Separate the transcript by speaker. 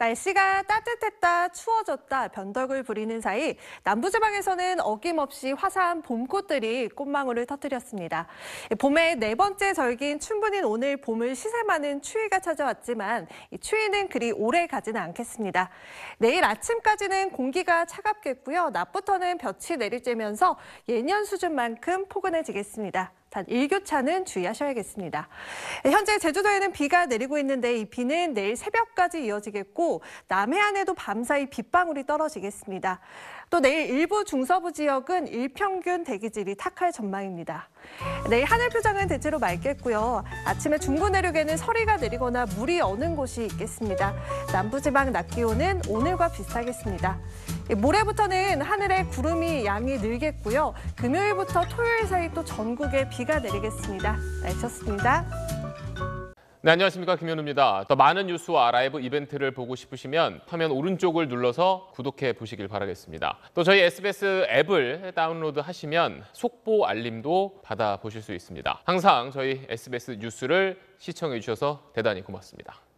Speaker 1: 날씨가 따뜻했다, 추워졌다, 변덕을 부리는 사이 남부지방에서는 어김없이 화사한 봄꽃들이 꽃망울을 터뜨렸습니다. 봄의 네 번째 절기인 춘분인 오늘 봄을 시샘하는 추위가 찾아왔지만 이 추위는 그리 오래 가지는 않겠습니다. 내일 아침까지는 공기가 차갑겠고요. 낮부터는 볕이 내리쬐면서 예년 수준만큼 포근해지겠습니다. 단 일교차는 주의하셔야겠습니다. 현재 제주도에는 비가 내리고 있는데 이 비는 내일 새벽까지 이어지겠고 남해안에도 밤사이 빗방울이 떨어지겠습니다. 또 내일 일부 중서부 지역은 일평균 대기질이 탁할 전망입니다. 내일 하늘 표정은 대체로 맑겠고요. 아침에 중부 내륙에는 서리가 내리거나 물이 어는 곳이 있겠습니다. 남부지방 낮 기온은 오늘과 비슷하겠습니다. 모레부터는 하늘에 구름이 양이 늘겠고요. 금요일부터 토요일 사이 또 전국에 비가 내리겠습니다. 날씨였습니다.
Speaker 2: 네, 안녕하십니까. 김현우입니다. 더 많은 뉴스와 라이브 이벤트를 보고 싶으시면 화면 오른쪽을 눌러서 구독해 보시길 바라겠습니다. 또 저희 SBS 앱을 다운로드 하시면 속보 알림도 받아보실 수 있습니다. 항상 저희 SBS 뉴스를 시청해 주셔서 대단히 고맙습니다.